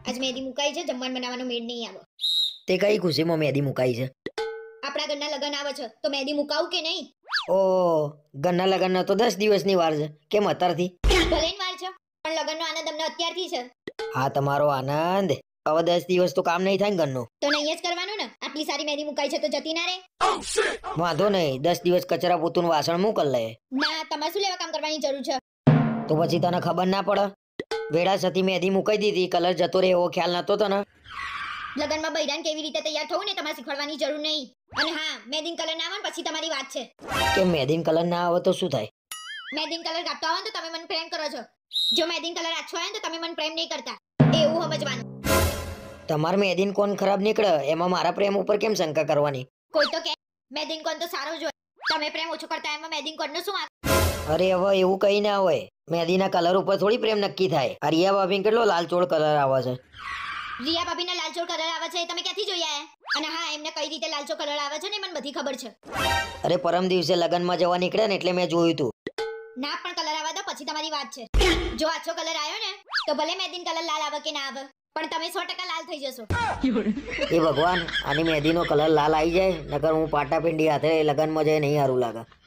આજ મહેંદી મુકાઈ છે, જમવાનું બનાવવાનો મેળ નહીં આવે. તે કઈ ખુશીમાં મહેંદી મુકાઈ છે? આપણા ઘરના લગન આવે છે તો મહેંદી મુકાવું કે નહીં? ઓ, ઘરના લગ્નનો તો 10 દિવસની વાર છે, કેમ અત્યારથી? ભલે વાર છે પણ લગનનો આનંદ અમને અત્યારથી છે. હા, તમારો આનંદ હવે 10 દિવસ તો કામ નહીં થાય ને ઘરનું. તો નહીં જ કરવાનું ને. આટલી સારી મહેંદી મુકાઈ છે તો જતી ના રે. વાંધો નહીં, 10 દિવસ કચરા પોતું વાસણ મૂક લે. ના, તમારે શું લેવા કામ કરવાની જરૂર છે? તો પછી તને ખબર ના પડે? વેડા સતી મહેંદી મુકાઈ દીધી, કલર જતો રહે એવો ખ્યાલ નતો તને? લગનમાં બૈરાન કેવી રીતે તૈયાર થવું ને તમારે શીખવાડવાની જરૂર નહીં. અને હા, મહેંદી કલર ના આવે પછી તમારી વાત છે. કે મહેંદી કલર ના આવે તો શું થાય? મહેંદી કલર ગાતો આવે તો તમે મને પ્રેમ કરો છો. જો મહેંદી કલર આછો આવે તો તમે મને પ્રેમ નહીં કરતા. એવું સમજવાનું. તમારે મહેંદી કોણ ખરાબ નીકળે એમાં મારા પ્રેમ ઉપર કેમ શંકા કરવાની? કોઈ તો કે મહેંદી કોણ તો સારો જ હોય. તમે પ્રેમ ઓછો કરતા એમાં મહેંદી કોણનો શું વાંક? અરે હવે એવું કઈ ના હોય, મહેંદીના કલર ઉપર થોડી પ્રેમ નક્કી થાય. અરિયા ભાભી કેટલો લાલચોળ કલર આવે છે. રિયા ભાભીને લાલચો કલર આવે છે એ તમે ક્યાંથી જોયા? અને હા, એમને કઈ રીતે લાલચો કલર આવે છે ને મને બધી ખબર છે. અરે પરમ દિવસે લગનમાં જવા નીકળ્યા ને એટલે મેં જોયું તું. ના પણ કલર આવે તો પછી તમારી વાત છે. જો આછો કલર આવ્યો ને તો ભલે મહેંદી કલર લાલ આવે કે ના આવે પણ તમે 100% લાલ થઈ જશો. એ ભગવાન, આની મહેંદીનો કલર લાલ આવી જાય નકર હું પાટા પિંડી હાથે લગનમાં જાય નહીં સારું લાગે.